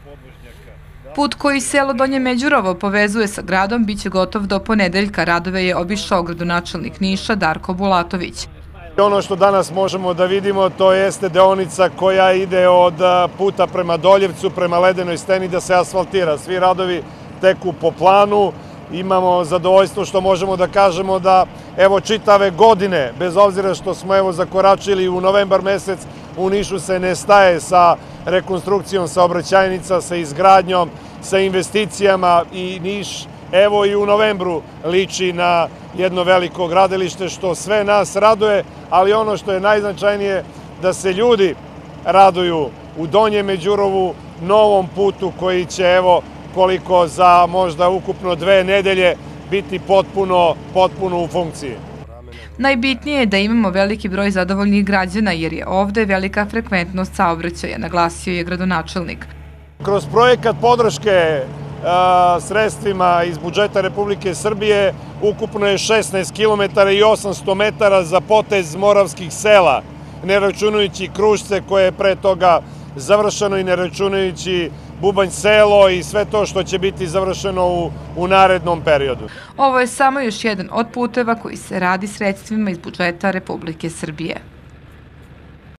Put koji selo Donje Međurovo povezuje sa gradom biće gotov do ponedeljka. Radove je obišao gradonačelnik Niša Darko Bulatović. Ono što danas možemo da vidimo, to jeste deonica koja ide od puta prema Doljevcu, prema Ledenoj steni da se asfaltira. Svi radovi teku po planu. Imamo zadovoljstvo što možemo da kažemo da evo čitave godine, bez obzira što smo evo zakoračili u novembar mesec, u Nišu se ne staje sa rekonstrukcijom saobraćajnica, sa izgradnjom, sa investicijama i Niš evo i u novembru liči na jedno veliko gradilište što sve nas raduje, ali ono što je najznačajnije da se ljudi raduju u Donjem Međurovu, novom putu koji će evo koliko za možda ukupno 2 nedelje biti potpuno u funkciji. Najbitnije je da imamo veliki broj zadovoljnih građana jer je ovde velika frekventnost saobraćaja, naglasio je gradonačelnik. Kroz projekat podrške sredstvima iz budžeta Republike Srbije ukupno je 16 km i 800 metara za potez moravskih sela, ne računajući Krušce koje je pre toga završeno i ne računajući Bubanj selo i sve to što će biti završeno u narednom periodu. Ovo je samo još jedan od puteva koji se radi sredstvima iz budžeta Republike Srbije.